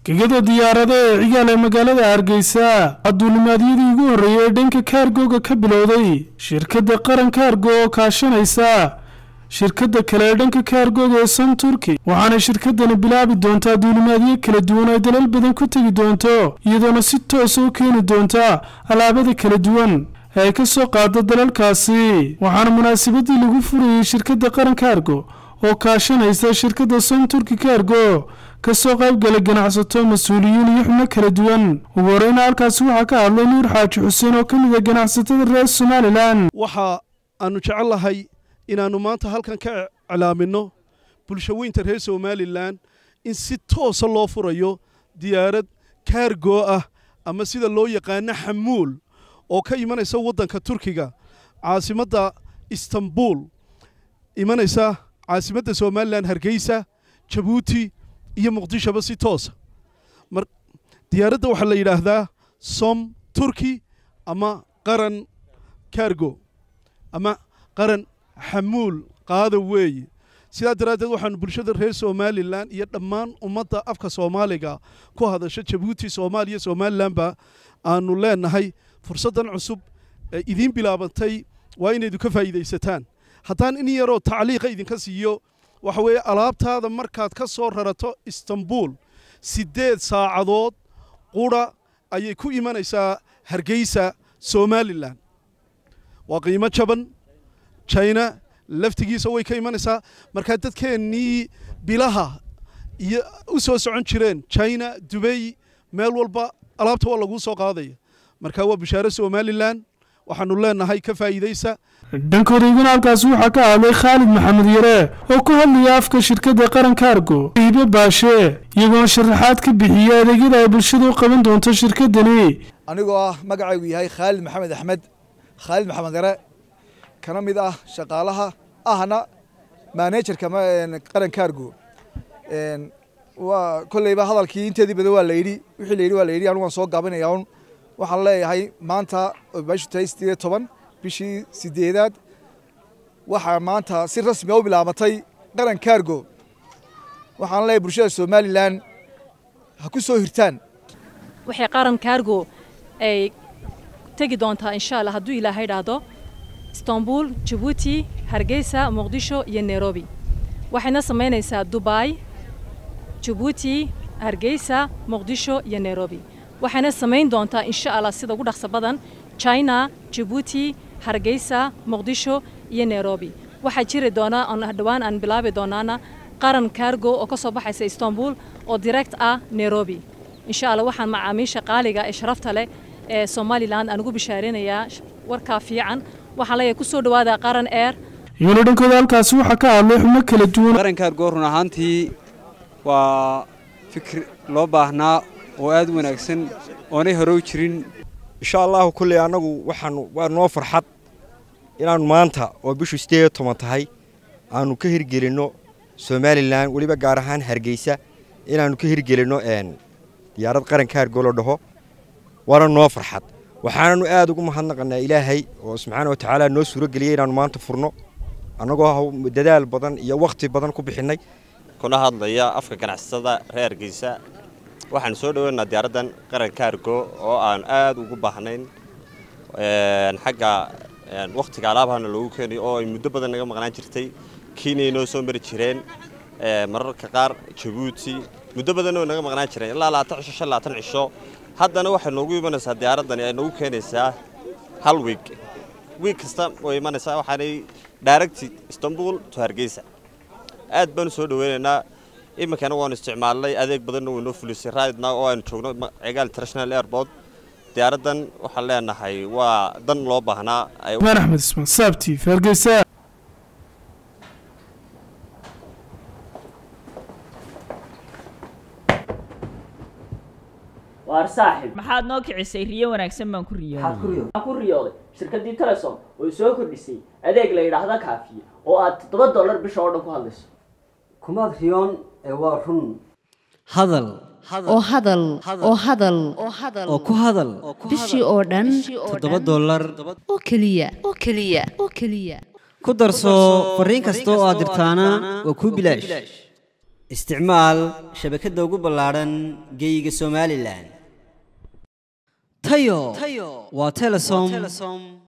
gegada diyaarada ee cigaal ee magaalada Hargeysa aduulimaadiyadii ugu horeeyay dhanka kaargooga ka bilowday shirkadda qaran kaargo oo kaashanaysa shirkadda kale ee dhanka kaargooga ee Sun Turkey waxaana shirkaddani bilaabi doontaa aduulimaadiyo kala duwan oo dalal badan ku tagi doonto iyadoona si toos ah u keeni doonta alaabada kala duwan ay ka soo qaado dalalkaasi waxaana munaasabadii lagu furayay shirkadda qaran kaargo oo kaashanaysa shirkadda Sun Turkey Cargo kasoo qayb galay ganacsato mas'uuliyiin iyo xubno kala duwan ugu horreyn halkaas waxaa ka hadlay Nuur Xaaji Xuseen oo ka mid ah ganacsatada reer Somaliland waxa aanu jecelahay inaanu maanta halkan ka iclaamino bulshooyinka reer Somaliland in si toos ah loo furayo diyaarad cargo ah ama sida loo yaqaan xamuul oo ka imanaysa wadanka Turkiga caasimadda Istanbul imanaysa caasimadda Somaliland Hargeysa Djibouti iyo Muqdisho si toos diyaaradda waxa la yiraahdaa Sun Turkey ama qaran cargo ama qaran xamuul qaada weey sida daraadeed waxaan bulshada reer Somaliland iyo dhammaan ummadda afka Soomaaliga ku hadasha Djibouti Soomaaliya Somaliland ba aanu leenahay fursadan cusub idin bilaabantay waa inaad ka faa'iideysataan haddaan in yaroo tacliiq idinka siiyo waxa weeye alaabtaada markaad ka soo rarato Istanbul 8 saacadood qura ayay ku imanaysaa Hargeysa Somaliland waa qiimo jaban China laftigiisa way ka imanaysaa marka dadkeenii bilaha iyo u soo socon jireen China Dubai meel walba alaabta waa lagu soo qaaday marka waa bishaaro Somaliland waxaanu leenahay ka faa'iideysa dhankooda halkaas waxaa ka hadlay Khalid Maxamed Yare oo ku hadlaya afka shirkadda qaran kaargo iiba baashe iyagoo sharaxaad ka bixiyay adeegyada ay bulshadu u qaban doonto shirkaddani anigoo ah magacaygu yahay Khalid Maxamed Axmed Khalid Maxamed Yare kana mid ah shaqaalaha ahna managerka qaran kaargo waa kullayba hadalkii inteedii badan waa la yiri wixii la yiri anigu waan soo gaabinayaa waxaan leeyahay maanta bisha 18 bishii 8aad waxa maanta si rasmi ah u bilaabatay qaran kaargo waxaan leeyahay bulshada Somaliland ha ku soo hirtaan waxay qaran kaargo ay tagi doontaa insha Allah hadduu Ilaahay dhaado Istanbul Djibouti Hargeysa Muqdisho iyo Nairobi waxayna sameynaysaa Dubai Djibouti Hargeysa Muqdisho iyo Nairobi waxayna sameyn doontaa insha Allah sida ugu dhaqso badan China Djibouti Hargeysa Muqdisho iyo Nairobi waxa jiri doona dhawaan aan bilaabi doonaana qaran kaargo oo ka soo baxaysa Istanbul oo direct ah Nairobi insha Allah waxaan macaamiisha qaaliga ee sharafta leh ee Somaliland aan ugu bishaarinayaa warka fiican waxa la ku soo dhawaada qaran air iyo dhankooda halkaas waxa ka hadlay xubno kala duwan qaran kaargo run ahaantii waa fikir loo baahnaa oo aad u wanaagsan oo ay hore u jirin insha Allah kulli anagu waa noo farxad inaan maanta oo bishu 18 tahay aanu ka hirgelino Somaliland waliba gaar ahaan Hargeysa inaanu ka hirgelino diyaarad qaran kaargo loo dhaho waana noo farxad waxaanu aad ugu mahadnaqnaa Ilaahay oo subhanahu wa ta'ala noo suuro galiyay inaan maanta furno anagoo dadaal badan iyo waqti badan ku bixinay kuna hadlaya afka ganacsatada reer Hargeysa waxaan soo dhaweynaa diyaaradan qaran kaargo oo aan aad ugu baahnayn xagga waqtiga alaabahana lagu keenay oo ay muddo badan naga maqnaan jirtay Kenya inoo soo mari jireen mararka qaar Djibouti muddo badan oo naga maqnaan jireen ilaa 20 cisho haddana waxa noogu imanaysaa diyaaradan ay noogu keenaysaa hal week kasta oo imanaysaa waxaanay direct Istanbul to Hargeysa aad baan soo dhaweynaynaa imankana waan isticmaalnay adeeg badan oo inoo fulisay raadna oo aan joogno Cigaal International Airport diyaaradan waxa leenahay waa dan loo baahnaa Axmed Ismaan Sabti Hargeysa waar saaxib maxaad noo kicisay riyo wanaagsan baan ku riyooday shirkadii Telesom oo soo kordhisay adeeg la yiraahdo kaafiye oo aad $7 bisha oo dhan ku hadlayso kumaad riyoon ee waa run hadal oo ku hadal bishii oo dhan $7 oo kaliya ku darso fariin kasta oo aad dirtaana waa ku bilaash isticmaal shabakadda ugu ballaaran geyga Somaliland tayo waa Telesom